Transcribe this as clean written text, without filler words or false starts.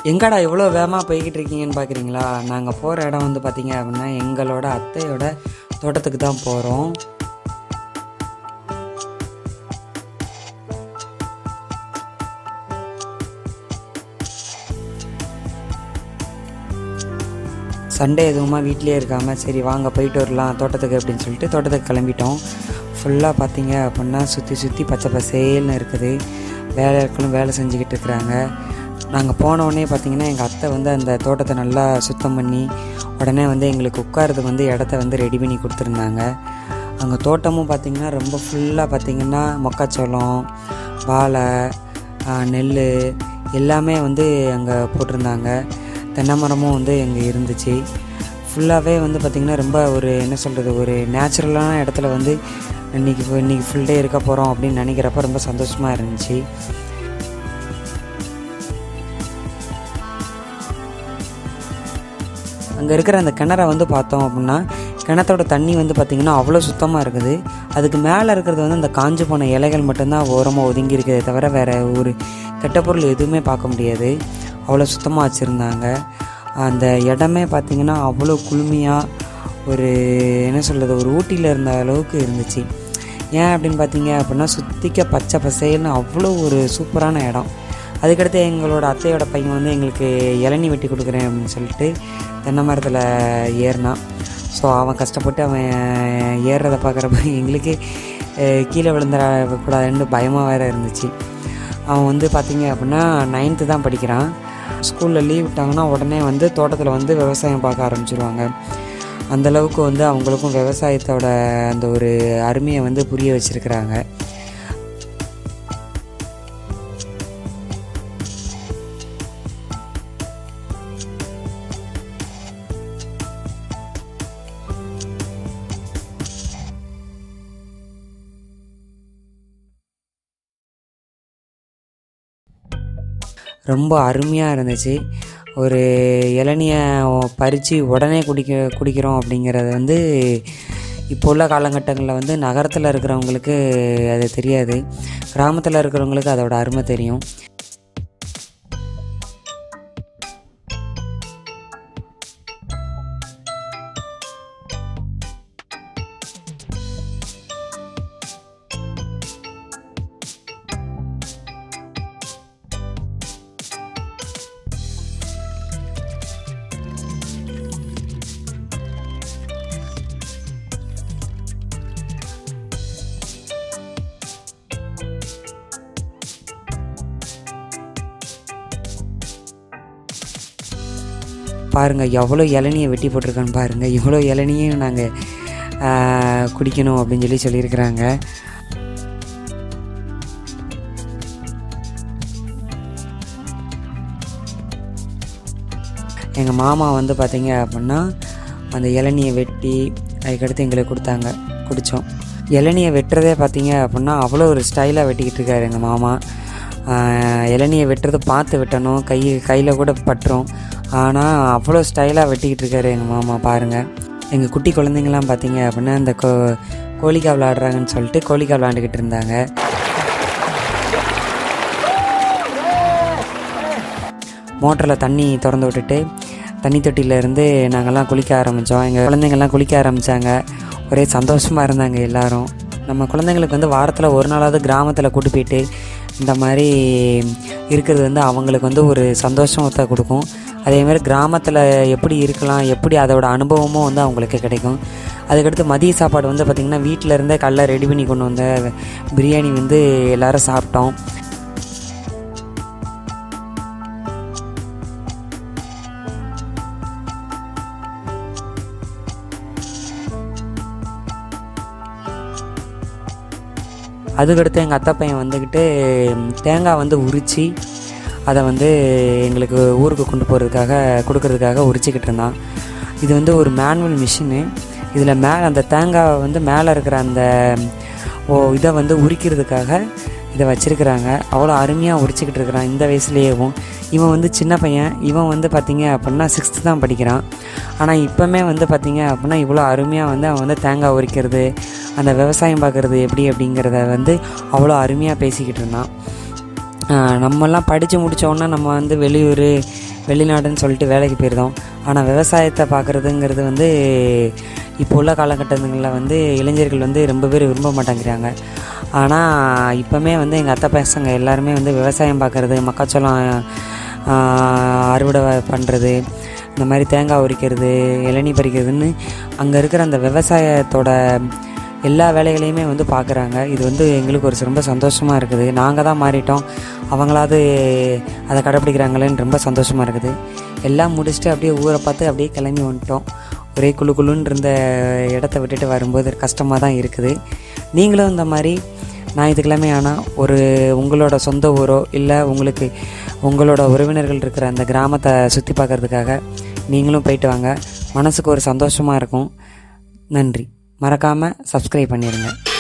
எங்கடா இவ்வளோ வேகமாக போய்கிட்டு இருக்கீங்கன்னு பார்க்குறீங்களா? நாங்கள் போகிற இடம் வந்து பார்த்திங்க அப்படின்னா எங்களோட அத்தையோட தோட்டத்துக்கு தான் போகிறோம். சண்டே எதுவுமா வீட்டிலே இருக்காமல் சரி வாங்க போயிட்டு வரலாம் தோட்டத்துக்கு அப்படின்னு சொல்லிட்டு தோட்டத்துக்கு கிளம்பிட்டோம். ஃபுல்லாக பார்த்திங்க அப்படின்னா சுற்றி சுற்றி பச்சை பசேல்னு இருக்குது. வேலைகளும் வேலை செஞ்சுக்கிட்டு இருக்கிறாங்க. நாங்கள் போனோடனே பார்த்திங்கன்னா எங்கள் அத்தை வந்து அந்த தோட்டத்தை நல்லா சுத்தம் பண்ணி உடனே வந்து எங்களுக்கு உட்காரதுக்கு வந்து இடத்த வந்து ரெடி பண்ணி கொடுத்துருந்தாங்க. அங்கே தோட்டமும் பார்த்திங்கன்னா ரொம்ப ஃபுல்லாக பார்த்திங்கன்னா மக்காச்சோளம், வாழை, நெல் எல்லாமே வந்து அங்கே போட்டிருந்தாங்க. தென்னை மரமும் வந்து அங்கே இருந்துச்சு. ஃபுல்லாகவே வந்து பார்த்திங்கன்னா ரொம்ப ஒரு என்ன சொல்கிறது, ஒரு நேச்சுரலான இடத்துல வந்து இன்றைக்கி ஃபுல் டே இருக்க போகிறோம் அப்படின்னு நினைக்கிறப்ப ரொம்ப சந்தோஷமாக இருந்துச்சு. அங்கே இருக்கிற அந்த கிணறை வந்து பார்த்தோம் அப்படின்னா கிணத்தோட தண்ணி வந்து பார்த்திங்கன்னா அவ்வளோ சுத்தமாக இருக்குது. அதுக்கு மேலே இருக்கிறது வந்து அந்த காஞ்சு போன இலைகள் மட்டும்தான் ஓரமாக ஒதுங்கி இருக்கிறதே தவிர வேறு ஒரு கெட்ட பொருள் எதுவுமே பார்க்க முடியாது. அவ்வளோ சுத்தமாக வச்சுருந்தாங்க. அந்த இடமே பார்த்திங்கன்னா அவ்வளோ குளுமையாக ஒரு என்ன சொல்கிறது, ஒரு ஊட்டியில் இருந்த அளவுக்கு இருந்துச்சு. ஏன் அப்படின்னு பார்த்தீங்க அப்படின்னா சுற்றிக்க பச்சை பசேல்னு அவ்வளோ ஒரு சூப்பரான இடம். அதுக்கடுத்து எங்களோட அத்தையோட பையன் வந்து எங்களுக்கு இளநீ வெட்டி கொடுக்குறேன் அப்படின்னு சொல்லிட்டு தென்னை மரத்தில் ஏறினான். ஸோ அவன் கஷ்டப்பட்டு அவன் ஏறுறதை பார்க்குறப்ப எங்களுக்கு கீழே விழுந்துடக்கூடாதுன்னு பயமாக வேறு இருந்துச்சு. அவன் வந்து பார்த்திங்க அப்படின்னா 9th தான் படிக்கிறான். ஸ்கூலில் லீவ் விட்டாங்கன்னா உடனே வந்து தோட்டத்தில் வந்து விவசாயம் பார்க்க ஆரம்பிச்சிருவாங்க. அந்தளவுக்கு வந்து அவங்களுக்கும் விவசாயத்தோட அந்த ஒரு அருமையை வந்து புரிய வச்சுருக்கிறாங்க. ரொம்ப அருமையாக இருந்துச்சு. ஒரு இளநியை பறித்து உடனே குடிக்கிறோம் அப்படிங்கிறது வந்து இப்போ உள்ள காலகட்டங்களில் வந்து நகரத்தில் இருக்கிறவங்களுக்கு அது தெரியாது. கிராமத்தில் இருக்கிறவங்களுக்கு அதோட அருமை தெரியும். பாருங்கள் எவ்வளோ இளநியை வெட்டி போட்டிருக்கான்னு பாருங்கள். இவ்வளோ இளநியும் நாங்கள் குடிக்கணும் அப்படின்னு சொல்லியிருக்கிறாங்க. எங்கள் மாமா வந்து பார்த்திங்க அப்படின்னா அந்த இளநியை வெட்டி அதுக்கடுத்து எங்களுக்கு கொடுத்தாங்க, குடித்தோம். இளநியை வெட்டுறதே பார்த்திங்க அப்படின்னா அவ்வளோ ஒரு ஸ்டைலாக வெட்டிக்கிட்டு இருக்காரு எங்கள் மாமா. இளநியை வெட்டுறது பார்த்து வெட்டணும், கையில் கூட பட்டுரும். ஆனால் அவ்வளோ ஸ்டைலாக வெட்டிக்கிட்டு இருக்காரு எங்கள் மாமா. பாருங்கள், எங்கள் குட்டி குழந்தைங்களாம் பார்த்திங்க அப்படின்னா இந்த கோழிக்காய் விளாடுறாங்கன்னு சொல்லிட்டு கோழிக்காய் விளாண்டுக்கிட்டு இருந்தாங்க. மோட்டரில் தண்ணி திறந்து விட்டுட்டு தண்ணி தொட்டியிலேருந்து நாங்கள்லாம் குளிக்க ஆரம்பித்தோம். எங்கள் குழந்தைங்கள்லாம் குளிக்க ஆரம்பித்தாங்க. ஒரே சந்தோஷமாக இருந்தாங்க எல்லோரும். நம்ம குழந்தைங்களுக்கு வந்து வாரத்தில் ஒரு நாளாவது கிராமத்தில் கூட்டு போயிட்டு இந்த மாதிரி இருக்கிறது வந்து அவங்களுக்கு வந்து ஒரு சந்தோஷத்தை கொடுக்கும். அதேமாதிரி கிராமத்தில் எப்படி இருக்கலாம், எப்படி அதோட அனுபவமும் வந்து அவங்களுக்கு கிடைக்கும். அதுக்கடுத்து மதிய சாப்பாடு வந்து பார்த்திங்கன்னா வீட்டில் இருந்தே காலைல ரெடி பண்ணி கொண்டு வந்த பிரியாணி வந்து எல்லோரும் சாப்பிட்டோம். அதுக்கடுத்து எங்கள் அத்தை பையன் வந்துக்கிட்டு தேங்காய் வந்து உரித்து அதை வந்து எங்களுக்கு ஊருக்கு கொண்டு போகிறதுக்காக கொடுக்கறதுக்காக உரிச்சிக்கிட்டு இருந்தான். இது வந்து ஒரு மேனுவல் மிஷினு. இதில் மேலே அந்த தேங்காவை வந்து மேலே இருக்கிற அந்த இதை வந்து உரிக்கிறதுக்காக இதை வச்சுருக்கிறாங்க. அவ்வளோ அருமையாக உரிச்சிக்கிட்டு இருக்கிறான் இந்த வயசுலேயேவும். இவன் வந்து சின்ன பையன். இவன் வந்து பார்த்திங்க அப்படின்னா 6th தான் படிக்கிறான். ஆனால் இப்போமே வந்து பார்த்திங்க அப்படின்னா இவ்வளோ அருமையாக வந்து அவன் வந்து தேங்காய் உரிக்கிறது, அந்த விவசாயம் பார்க்குறது எப்படி அப்படிங்கிறத வந்து அவ்வளோ அருமையாக பேசிக்கிட்டு இருந்தான். நம்மெல்லாம் படித்து முடித்தோன்னா நம்ம வந்து வெளியூர் வெளிநாடுன்னு சொல்லிட்டு வேலைக்கு போயிருந்தோம். ஆனால் விவசாயத்தை பார்க்குறதுங்கிறது வந்து இப்போ உள்ள காலகட்டங்களில் வந்து இளைஞர்கள் வந்து ரொம்ப பேர் விரும்ப மாட்டேங்கிறாங்க. ஆனால் இப்போமே வந்து எங்கள் அத்தை பசங்க எல்லாருமே வந்து விவசாயம் பார்க்குறது, மக்காச்சோளம் அறுவடை பண்ணுறது, இந்த மாதிரி தேங்காய் உரிக்கிறது, இளநீ பறிக்கிறதுன்னு அங்கே இருக்கிற அந்த விவசாயத்தோட எல்லா வேலைகளையுமே வந்து பார்க்குறாங்க. இது வந்து எங்களுக்கு ஒரு ரொம்ப சந்தோஷமாக இருக்குது. நாங்கள் தான் மாறிட்டோம், அவங்களாவது அதை கடைப்பிடிக்கிறாங்களேன்னு ரொம்ப சந்தோஷமாக இருக்குது. எல்லாம் முடிச்சுட்டு அப்படியே ஊரை பார்த்து அப்படியே கிளம்பி வந்துட்டோம். ஒரே குழுன்னு இருந்த இடத்த விட்டுட்டு வரும்போது கஷ்டமாக தான் இருக்குது. நீங்களும் இந்த மாதிரி ஞாயிற்றுக்கிழமை ஆனால் ஒரு உங்களோட சொந்த ஊரோ இல்லை உங்களுக்கு உங்களோட உறவினர்கள் இருக்கிற அந்த கிராமத்தை சுற்றி பார்க்குறதுக்காக நீங்களும் போயிட்டு வாங்க. மனசுக்கு ஒரு சந்தோஷமாக இருக்கும். நன்றி. மறக்காமல் சப்ஸ்கிரைப் பண்ணிடுங்க.